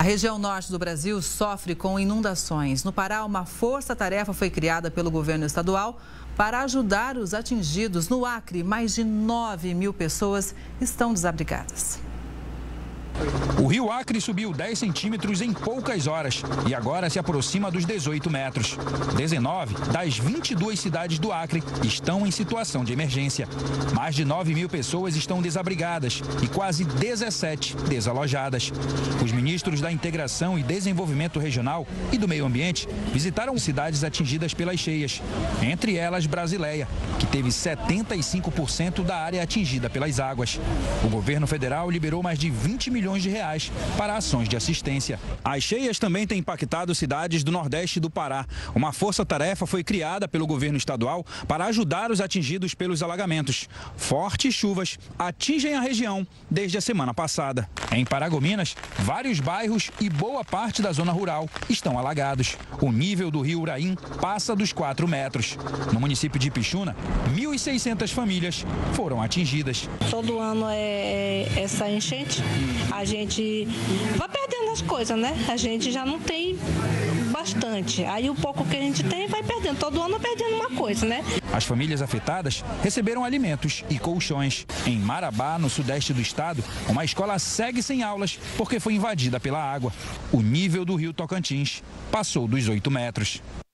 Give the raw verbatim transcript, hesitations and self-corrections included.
A região norte do Brasil sofre com inundações. No Pará, uma força-tarefa foi criada pelo governo estadual para ajudar os atingidos. No Acre, mais de nove mil pessoas estão desabrigadas. O rio Acre subiu dez centímetros em poucas horas e agora se aproxima dos dezoito metros. dezenove das vinte e duas cidades do Acre estão em situação de emergência. Mais de nove mil pessoas estão desabrigadas e quase dezessete desalojadas. Os ministros da Integração e Desenvolvimento Regional e do Meio Ambiente visitaram cidades atingidas pelas cheias, entre elas Brasileia, que teve setenta e cinco por cento da área atingida pelas águas. O governo federal liberou mais de vinte milhões de reais para ações de assistência. As cheias também têm impactado cidades do Nordeste do Pará. Uma força-tarefa foi criada pelo governo estadual para ajudar os atingidos pelos alagamentos. Fortes chuvas atingem a região desde a semana passada. Em Paragominas, vários bairros e boa parte da zona rural estão alagados. O nível do rio Uraim passa dos quatro metros. No município de Ipixuna, mil e seiscentas famílias foram atingidas. Todo ano é essa enchente. A gente vai perdendo as coisas, né? A gente já não tem bastante. Aí o pouco que a gente tem vai perdendo. Todo ano perdendo uma coisa, né? As famílias afetadas receberam alimentos e colchões. Em Marabá, no sudeste do estado, uma escola segue sem aulas porque foi invadida pela água. O nível do rio Tocantins passou dos oito metros.